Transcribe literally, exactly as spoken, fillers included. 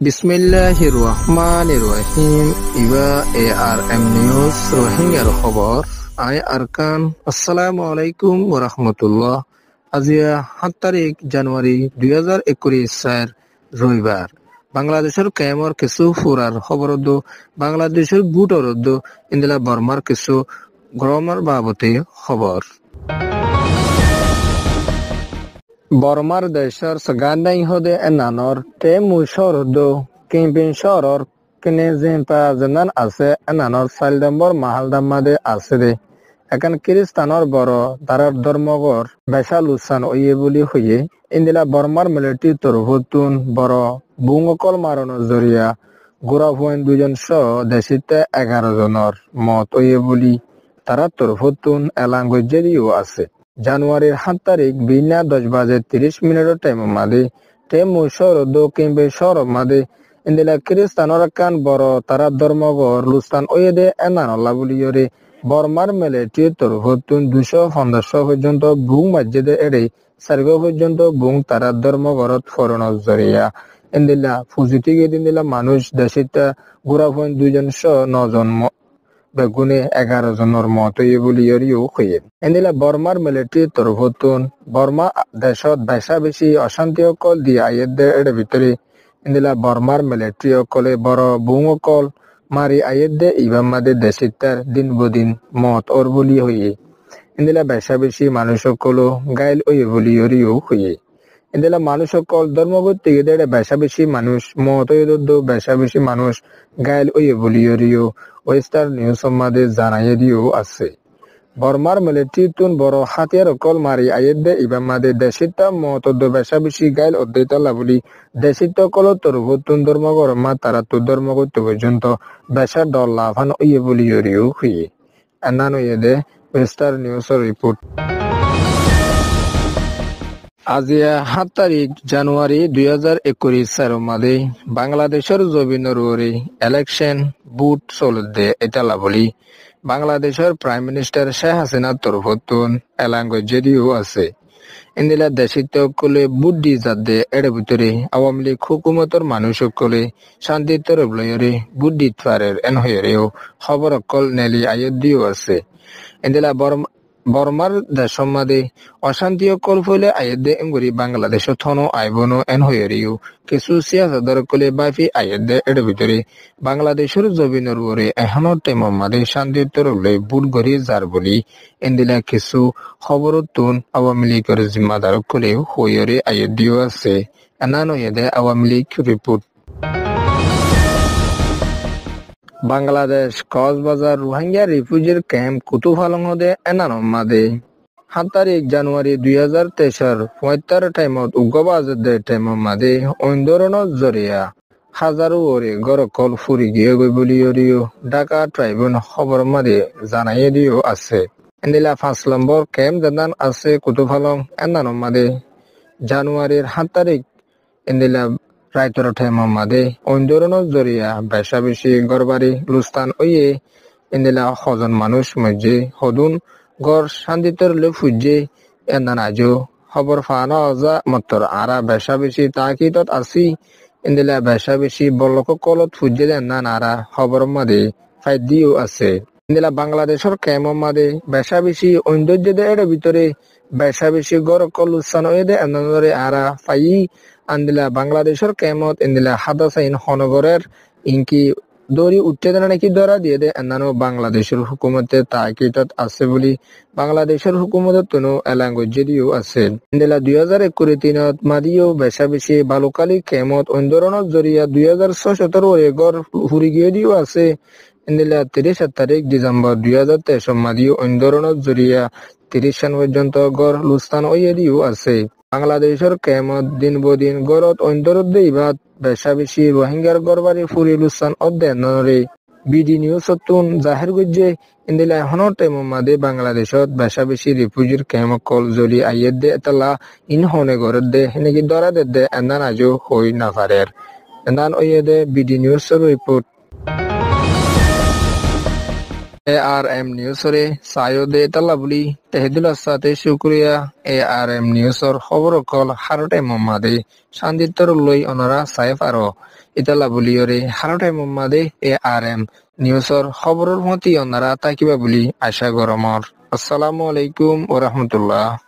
বিসমিল্লাহির রহমানির রহিম। ইবা এ R M news রোহিঙ্গার খবর। আই আরকান। আসসালামু আলাইকুম ওয়া রাহমাতুল্লাহ। আজিয়া সাত তারিখ জানুয়ারি দুই হাজার একৈশ চার রবিবার। বাংলাদেশের কেমর কিছু ফুরার খবর বাংলাদেশের বুটর ইন্দিলা বর্মার কিছু গরমের বাবতে খবর। বর্মার দেশের সগান্দাই হদে এনানর তে মুশর দো কিম্পিন শহর কিনে জিম্পা জনান আছে এনানর চার নম্বর মাহালদামাদে আছে রে এখন খ্রিস্টানর বড় তারার ধর্মগর বেশা লুসান ওয়ে বলি হইয়ে ইন্দিলা বর্মার মিলিটারি তরফতুন বড় বুংকল মারানোর জরিয়া গোড়া ভুয়েন দুজন সহ দেশিতে এগারো জনের মত ওয়ে বলি তারা তরফতুন এলাঙ্গজেরিও আছে। জানুয়ারির সাত তারিখ বিনা দশ বাজে তিরিশ মিনিটের টাইম মাদে টেম মুশর দক্ষিণ শহর মাদে ইন্দিলা খ্রিস্টানর কান বড় তারা ধর্মগর লুস্তান ওয়েদে এনানল্লা বলিয়রে বর্মার মিলিটারি তরফতুন দুশো পঞ্চাশ পর্যন্ত বুং মসজিদে এড়ে সার্গ পর্যন্ত বুং তারা ধর্মগরত ফরণর জরিয়া ইন্দিলা ফুজিটিকে ইন্দিলা মানুষ দেশিতা গুড়া ভন দুইজন সহ নজন বেগুনে এগারো জনের মত বলিও হয়ে এদিলা বর্মার মিলিটারি তরফতুন বর্মা দেশত বেশা বেশি অশান্তি অকল দিয়ে আয়েদের এর ভিতরে ইন্দিলা বর্মার মিলিটারি অকলে বড় বুং অকল মারি আয়েদে ইবাম মাদে দেশিতার দিন বদিন মত ওর বলি হয়ে ইন্দিলা বেশা বেশি মানুষ অকল গাইল ওই বলিও হয়ে ইন্দিলা মানুষ অকল ধর্মবর্তী বেশা বেশি মানুষ মত বেশা বেশি মানুষ গাইল ওই বলিও ওয়েস্টার নিউজ সম্মাদে জানাইয়ে দিও আছে। বর্মার মিলিটারি তুন বড় হাতিয়ার অকল মারি আয়েদে ইবাম মাদে দেশিতা মত বেশা বেশি গাইল অদ্বৈতলা বলি দেশিত অকল তরফতুন ধর্মগরমা তারা তো ধর্মগত পর্যন্ত বেশা ডর লাভান ওই বলিও হয়ে এনান ওয়েদে ওয়েস্টার নিউজের রিপোর্ট। আজিয়া সাত তারিখ জানুয়ারি দুই হাজার একৈশ চার মাদে বাংলাদেশের জমিনের ওরে ইলেকশন বুট চলতে এটালা বলি বাংলাদেশের প্রাইম মিনিস্টার শেখ হাসিনার তরফতুন এলাঙ্গজেরিও আছে। ইন্দিলা দেশিত কলে বুট দি যাতে এর ভিতরে আওয়ামী লীগ হুকুমতর মানুষ সকলে শান্তি তরফ লয়রে বুট দিতে পারে এন হয়েও খবর অকল নেলি আয়ত দিও আছে। ইন্দিলা বর্মা বর্মার দেশের মাদে অশান্তি অকল ফলে আয়েদে এমগরি বাংলাদেশ থনো আইবনো এন হয়েও কিছু সিয়াসাদার কলে বাফি আয়েদে এর ভিতরে বাংলাদেশের জমিনের উপরে এখনো টাইম মাদে শান্তির তরফলে বুট গড়ি যার বলি এন্দিলা কিছু খবর তুন আওয়ামী লীগের জিম্মাদার কলে হয়েরে আয়েদ দিও আছে। এনান হয়েদে আওয়ামী লীগ রিপোর্ট। বাংলাদেশ কক্সবাজার রোহিঙ্গা রিফিউজির ক্যাম্প কুতুফালংদে এনানম মাদে সাত তারিখ জানুয়ারি দুই হাজার তেইশের পঁয়ত্তর টাইমত উগ্রবাদের টাইম মাদে আন্দোলনের জরিয়া হাজারো ওরে গরকল ফুরি গিয়ে গই বলিও ঢাকা ট্রাইব্যুন খবর মাদে জানাইয়ে দিও আছে। এন্দিলা পাঁচ নম্বর ক্যাম্প জানান আছে কুতুফালং এনানম মাদে জানুয়ারির সাত তারিখ এন্দিলা রাইতর টাইম মাদে আন্দোলনের জরিয়া বেশা বেশি গড়বাড়ি লুস্তান ওয়ে ইন্দিলা হজন মানুষ মধ্যে হদুন গড় শান্তিতর লে ফুজে এনান আজো খবর ফানা অজা মতর আরা বেশা বেশি তাকিদত আসি ইন্দিলা বেশা বেশি বলক কলত ফুজে এনান আরা খবর মাদে ফাইদিও আছে। ইন্দিলা বাংলাদেশের কেম মাদে বেশা বেশি ঐন্দর্যদে এর ভিতরে বেশা বেশি গড় কল লুস্তান ওয়ে দে এনানরে আরা ফাই আন্দিলা বাংলাদেশের কেমত ইন্দিলা হাদাসাইন হনগরের ইনকি দড়ি উঠতে দেনা নাকি ধরা দিয়ে দে এনানো বাংলাদেশের হুকুমতে তাকিদত আছে বলি বাংলাদেশের হুকুমতের তনু এলাঙ্গজেরিও আছে। ইন্দিলা দুই হাজার একুশ তিনত মাদিও বেশা বেশি বালুকালী কেমত আন্দোলনের জরিয়া দুই হাজার ছয় সতেরো গড় হুরি গিয়ে দিও আছে। ইন্দিলা তিরিশ তারিখ ডিসেম্বর দুই হাজার তেইশ মাদিও আন্দোলনের জরিয়া তিরিশ সাল পর্যন্ত গড় লুস্তান ওয়ে দিও আছে। বাংলাদেশের কেমত দিন বদিন গড়ত অন্তরদ্দে ইবাদ বেশা বেশি রোহিঙ্গার গড়বাড়ি ফুরি লুসান অধ্যয়নরে বিডি নিউজ তুন জাহের গজ্জে ইন্দিলা এখনো টাইম মাদে বাংলাদেশত বেশা বেশি রিফিউজির কেম কল জলি আইয়ের দে এতলা ইন হনে গড়ত দে হেনেকি দরা দে দে এনান আজও হই না পারের এনান ওয়ে দে বিডি নিউজের রিপোর্ট। এ আর এম নিউজরে সায়দে তাল্লা বুলি তেহেদুল্লাহ সাথে শুক্রিয়া এ আর এম নিউজর খবর কল হারটে মোহাম্মদে শান্তিত্বর লই অনরা সাইফ আরো ইতালা বুলিয়রে হারটে মোহাম্মদে এ আর এম নিউজর খবরের মতি অনরা তাকিবা বুলি আশা গরমর। আসসালামু আলাইকুম ওয়া রাহমাতুল্লাহ।